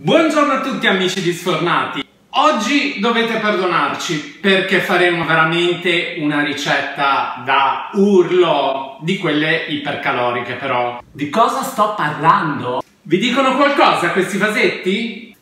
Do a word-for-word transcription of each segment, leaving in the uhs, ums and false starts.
Buongiorno a tutti amici di Sfornati. Oggi dovete perdonarci perché faremo veramente una ricetta da urlo, di quelle ipercaloriche però. Di cosa sto parlando? Vi dicono qualcosa questi vasetti?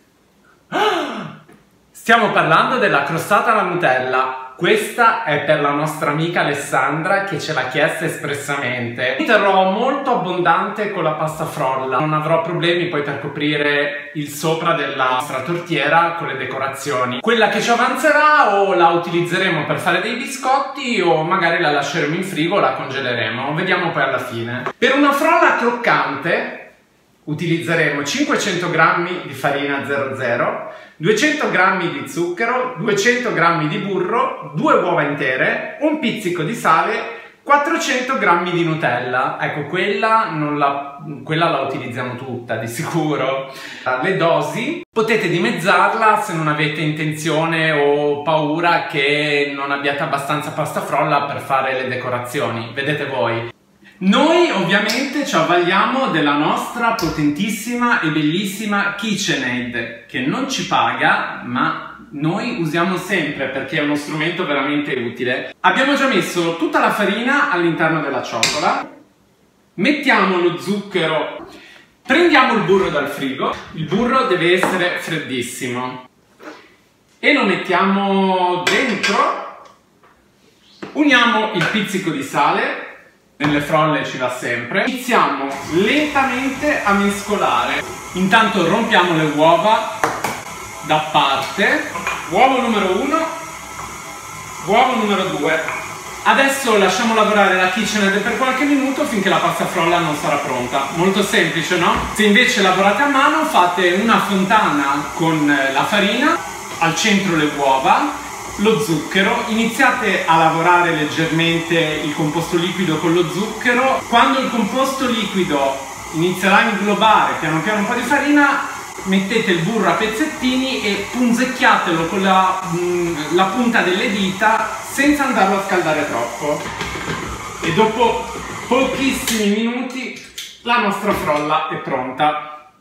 Stiamo parlando della crostata alla Nutella. Questa è per la nostra amica Alessandra che ce l'ha chiesta espressamente. Terrò molto abbondante con la pasta frolla. Non avrò problemi poi per coprire il sopra della nostra tortiera con le decorazioni. Quella che ci avanzerà o la utilizzeremo per fare dei biscotti o magari la lasceremo in frigo o la congeleremo. Vediamo poi alla fine. Per una frolla croccante utilizzeremo cinquecento grammi di farina zero zero, duecento grammi di zucchero, duecento grammi di burro, due uova intere, un pizzico di sale, quattrocento grammi di Nutella. Ecco, quella, non la, quella la utilizziamo tutta di sicuro. Le dosi potete dimezzarla se non avete intenzione o paura che non abbiate abbastanza pasta frolla per fare le decorazioni. Vedete voi. Noi ovviamente ci avvaliamo della nostra potentissima e bellissima KitchenAid, che non ci paga, ma noi usiamo sempre perché è uno strumento veramente utile. Abbiamo già messo tutta la farina all'interno della ciotola, mettiamo lo zucchero, prendiamo il burro dal frigo, il burro deve essere freddissimo, e lo mettiamo dentro, uniamo il pizzico di sale. Nelle frolle ci va sempre. Iniziamo lentamente a mescolare. Intanto rompiamo le uova da parte. Uovo numero uno, uovo numero due. Adesso lasciamo lavorare la KitchenAid per qualche minuto finché la pasta frolla non sarà pronta. Molto semplice, no? Se invece lavorate a mano fate una fontana con la farina, al centro le uova, lo zucchero, iniziate a lavorare leggermente il composto liquido con lo zucchero. Quando il composto liquido inizierà a inglobare piano piano un po' di farina, mettete il burro a pezzettini e punzecchiatelo con la, mh, la punta delle dita senza andarlo a scaldare troppo. E dopo pochissimi minuti la nostra frolla è pronta.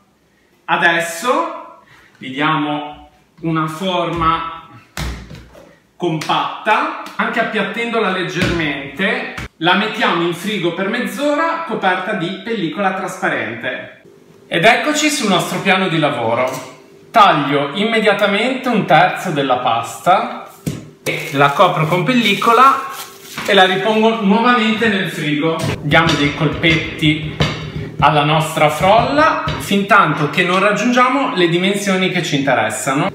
Adesso gli diamo una forma compatta, anche appiattendola leggermente, la mettiamo in frigo per mezz'ora coperta di pellicola trasparente. Ed eccoci sul nostro piano di lavoro. Taglio immediatamente un terzo della pasta, la copro con pellicola e la ripongo nuovamente nel frigo. Diamo dei colpetti alla nostra frolla fin tanto che non raggiungiamo le dimensioni che ci interessano.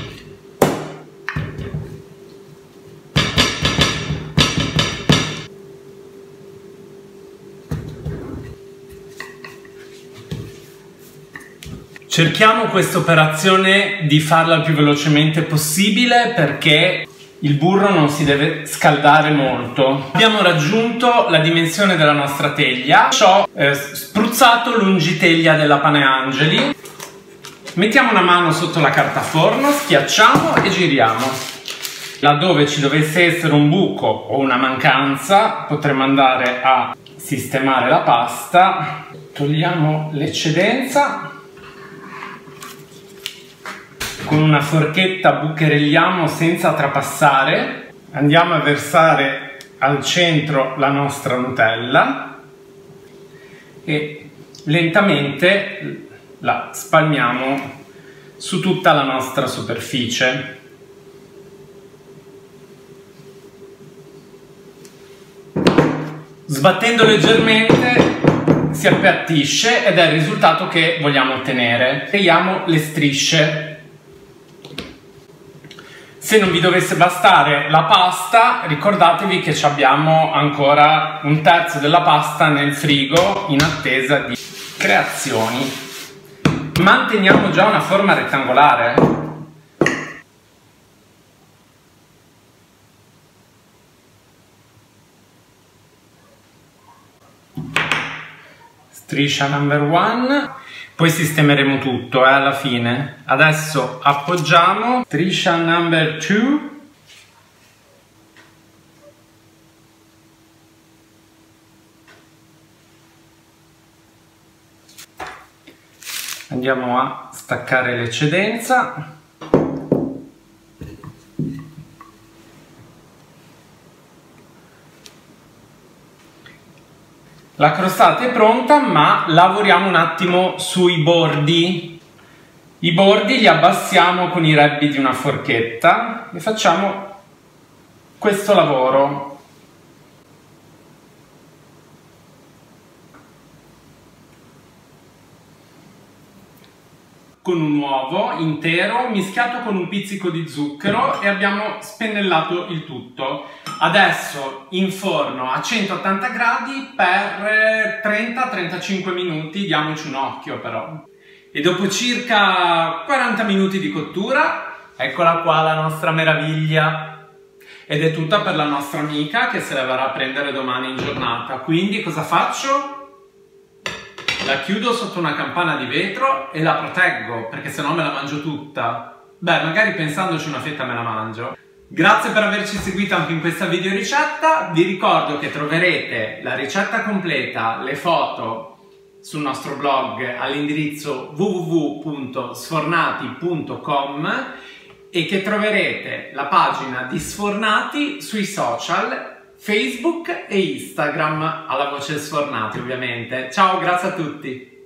Cerchiamo questa operazione di farla il più velocemente possibile perché il burro non si deve scaldare molto. Abbiamo raggiunto la dimensione della nostra teglia. Ci ho eh, spruzzato l'ungiteglia della Pane Angeli. Mettiamo una mano sotto la carta forno, schiacciamo e giriamo. Laddove ci dovesse essere un buco o una mancanza potremo andare a sistemare la pasta. Togliamo l'eccedenza. Con una forchetta bucherelliamo senza trapassare, andiamo a versare al centro la nostra Nutella e lentamente la spalmiamo su tutta la nostra superficie. Sbattendo leggermente si appiattisce ed è il risultato che vogliamo ottenere. Creiamo le strisce. Se non vi dovesse bastare la pasta, ricordatevi che abbiamo ancora un terzo della pasta nel frigo in attesa di creazioni. Manteniamo già una forma rettangolare. Striscia number one. Poi sistemeremo tutto eh, alla fine. Adesso appoggiamo. Striscia number two. Andiamo a staccare l'eccedenza. La crostata è pronta, ma lavoriamo un attimo sui bordi. I bordi li abbassiamo con i rebbi di una forchetta e facciamo questo lavoro. Con un uovo intero mischiato con un pizzico di zucchero e abbiamo spennellato il tutto. Adesso in forno a centottanta gradi per trenta trentacinque minuti, diamoci un occhio però. E dopo circa quaranta minuti di cottura, eccola qua la nostra meraviglia. Ed è tutta per la nostra amica che se la verrà a prendere domani in giornata. Quindi cosa faccio? La chiudo sotto una campana di vetro e la proteggo, perché se no me la mangio tutta. Beh, magari pensandoci una fetta me la mangio. Grazie per averci seguito anche in questa video ricetta. Vi ricordo che troverete la ricetta completa, le foto, sul nostro blog all'indirizzo w w w punto sfornati punto com e che troverete la pagina di Sfornati sui social Facebook e Instagram, alla voce Sfornati ovviamente. Ciao, grazie a tutti!